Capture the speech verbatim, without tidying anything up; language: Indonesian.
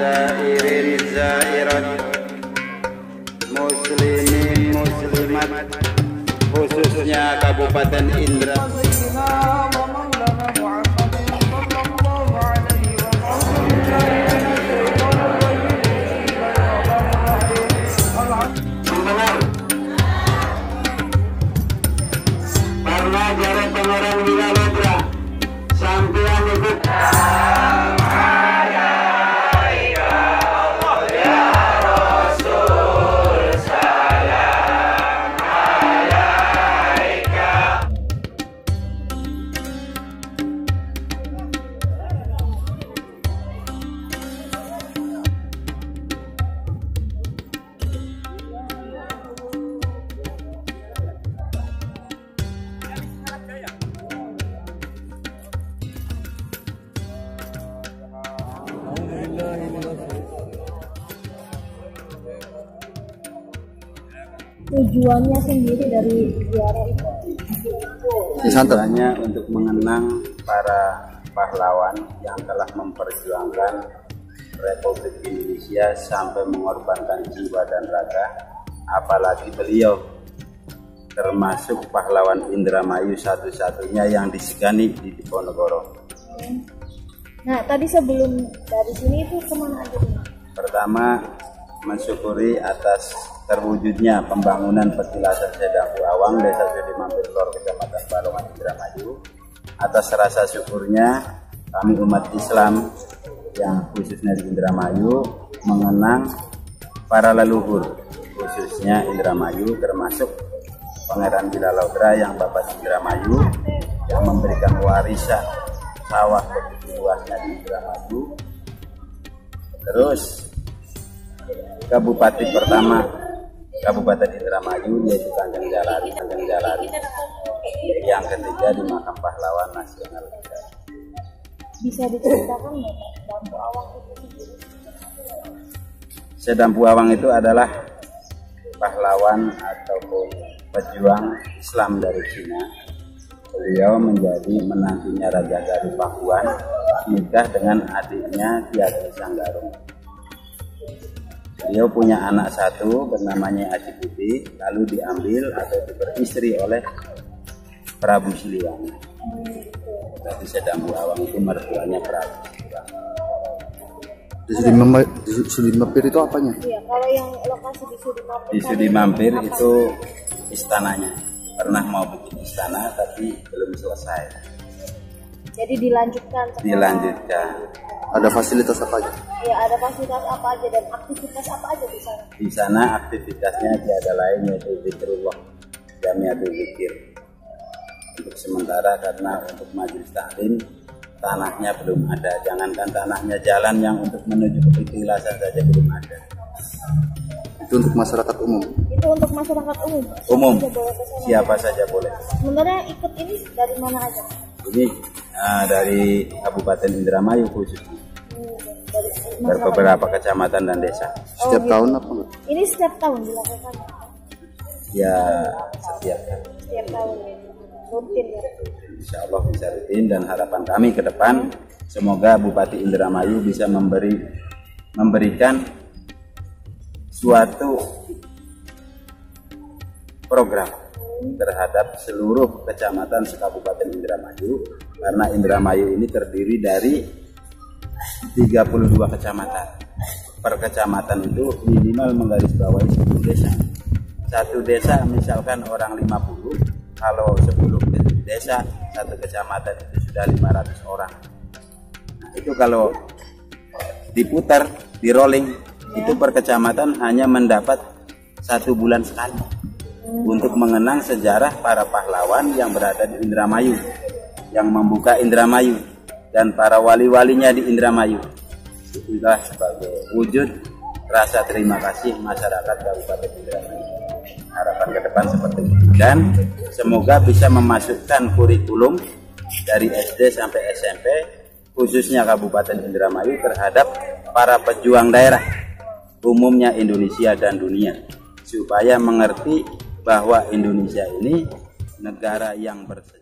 zairin zairat, muslimin muslimat, khususnya Kabupaten Indramayu. Karena jarak pengarang Wilalodra sampean ikut. Tujuannya sendiri dari ziarah itu Tujuannya untuk mengenang para pahlawan yang telah memperjuangkan Republik Indonesia sampai mengorbankan jiwa dan raga, apalagi beliau termasuk pahlawan Indramayu satu-satunya yang disegani di Diponegoro. Nah, tadi sebelum dari sini itu kemana aja? Pertama, mensyukuri atas terwujudnya pembangunan petilasan Sedambu Awang, Desa Sudi Mampir Lor, Kecamatan Balongan, Indramayu. Atas rasa syukurnya, kami umat Islam yang khususnya di Indramayu mengenang para leluhur, khususnya Indramayu, termasuk Pangeran Wilalodra yang Bapak Indramayu yang memberikan warisan sawah begitu luasnya di Indramayu. Terus Kabupaten pertama Kabupaten Indramayu yaitu Kanjeng Jalari, Kanjeng Jalari. Yang ketiga di Makam Pahlawan Nasional. Bisa diceritakan nggak Sedambu Awang itu sendiri? Sedambu Awang itu adalah pahlawan ataupun pejuang Islam dari Cina. Beliau menjadi menantunya Raja dari Pakuan, nikah dengan adiknya Ki Ageng Sanggarung. Beliau punya anak satu bernamanya Aji Putih, lalu diambil atau beristri oleh Prabu Siliwangi. Tapi Sedambu Awang itu mertuanya Prabu Siliwangi. Di Sudi Mampir, di Sudi Mampir itu apanya? Iya, kalau yang lokasi di Sudi Mampir. Di Sudi Mampir itu istananya. Pernah mau bikin istana tapi belum selesai. Jadi dilanjutkan. Sekarang. Dilanjutkan. Ada fasilitas apa aja? Ya, ada fasilitas apa aja dan aktivitas apa aja di sana? Di sana aktivitasnya tiada lain yaitu zikrullah, jamiatul zikir. Untuk sementara karena untuk majelis taklim tanahnya belum ada. Jangankan tanahnya, jalan yang untuk menuju ke petilasan saja belum ada. Itu untuk masyarakat umum? Itu untuk masyarakat umum? Umum, Siapa saja boleh ke sana? siapa saja boleh. Sebenarnya ikut ini dari mana aja? Ini uh, dari Kabupaten Indramayu khususnya. Dari Dari beberapa kecamatan dan desa. Oh, Setiap gitu. tahun apa enggak? Ini setiap tahun dilakukan? Ya setiap Setiap tahun ya? Rutin ya? Insya Allah bisa rutin, dan harapan kami ke depan semoga Bupati Indramayu bisa memberi memberikan suatu program terhadap seluruh kecamatan sekabupaten Indramayu, karena Indramayu ini terdiri dari tiga puluh dua kecamatan. Per kecamatan itu minimal menggarisbawahi sepuluh desa. Satu desa misalkan orang lima puluh, kalau sepuluh desa satu kecamatan itu sudah lima ratus orang. Nah, itu kalau diputar, di rolling, itu per kecamatan hanya mendapat satu bulan sekali untuk mengenang sejarah para pahlawan yang berada di Indramayu, yang membuka Indramayu, dan para wali-walinya di Indramayu. Itulah sebagai wujud rasa terima kasih masyarakat Kabupaten Indramayu. Harapan ke depan seperti itu, dan semoga bisa memasukkan kurikulum dari S D sampai S M P khususnya Kabupaten Indramayu terhadap para pejuang daerah umumnya Indonesia dan dunia, supaya mengerti bahwa Indonesia ini negara yang bersejarah.